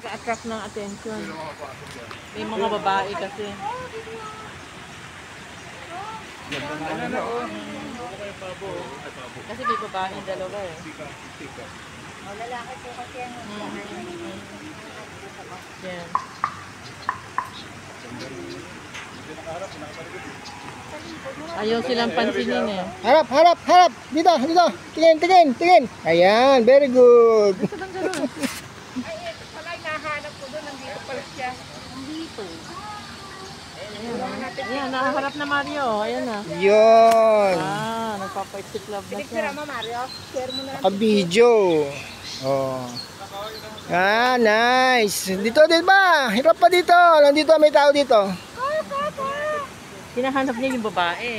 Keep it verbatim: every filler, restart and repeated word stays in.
nakaka-attract ng attention. May mga babae kasi. Kasi may babae dalawa eh. O, lalaki po kasi yan. Yan. Ayaw silang pansinin eh. Harap, harap, harap. Dito, dito. Tingin, tingin, tingin. Ayan, very good. Ay, ito pala, nahanap ko doon. Nandito pala siya. Nandito. Ayan, nakaharap na Mario. Ayan na. Yun. Ah, nagpapa-exit love na siya. Picture mo, Mario. Share mo na. Naka-video. Oh. Ah, nice. Dito, dito ba? Hirap pa dito. Nandito, may tao dito. Hinahanap niya yung babae.